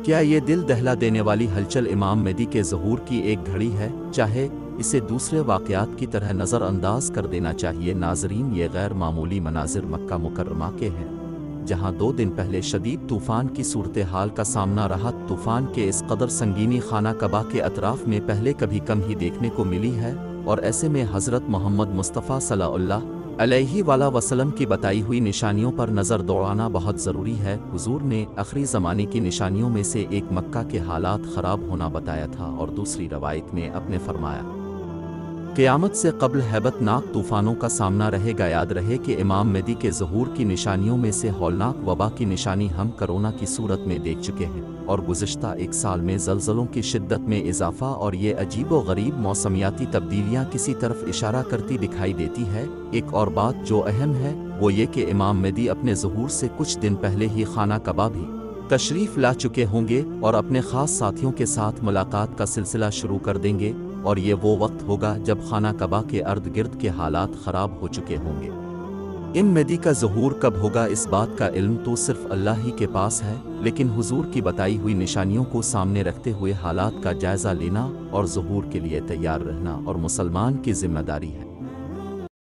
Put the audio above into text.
کیا یہ دل دہلا دینے والی ہلچل امام مہدی کے ظہور کی ایک گھڑی ہے؟ چاہے اسے دوسرے واقعات کی طرح نظر انداز کر دینا چاہیے ناظرین، یہ غیر معمولی مناظر مکہ مکرمہ کے ہیں، جہاں 2 دن پہلے شدید طوفان کی صورتحال کا سامنا رہا۔ طوفان کے اس قدر سنگینی خانہ کعبہ کے اطراف میں پہلے کبھی کم ہی دیکھنے کو ملی ہے، اور ایسے میں حضرت محمد مصطفیٰ صلی اللہ علیہ وآلہ وسلم کی بتائی ہوئی نشانیوں پر نظر دوڑانا بہت ضروری ہے۔ حضور نے آخری زمانے کی نشانیوں میں سے ایک مکہ کے حالات خراب ہونا بتایا تھا، اور دوسری روایت میں اپنے فرمایا قیامت سے قبل ہیبت ناک طوفانوں کا سامنا رہے گا۔ یاد رہے کہ امام مہدی کے ظہور کی نشانیوں میں سے ہولناک وبا کی نشانی ہم کرونا کی صورت میں دیکھ چکے ہیں، اور گزشتہ 1 سال میں زلزلوں کی شدت میں اضافہ اور یہ عجیب و غریب موسمیاتی تبدیلیاں کسی طرف اشارہ کرتی دکھائی دیتی ہے۔ ایک اور بات جو اہم ہے وہ یہ کہ امام مہدی اپنے ظہور سے کچھ دن پہلے ہی خانہ کعبہ بھی تشریف لا چکے ہوں گے، اور اپنے خاص ساتھیوں کے ساتھ ملاقات کا سلسلہ شروع کر دیں گے، اور یہ وہ وقت ہوگا جب خانہ کعبہ کے ارد گرد کے حالات خراب ہو چکے ہوں گے۔ امام مہدی کا ظہور کب ہوگا اس بات کا علم تو صرف اللہ ہی کے پاس ہے، لیکن حضور کی بتائی ہوئی نشانیوں کو سامنے رکھتے ہوئے حالات کا جائزہ لینا اور ظہور کے لیے تیار رہنا اور مسلمان کی ذمہ داری ہے۔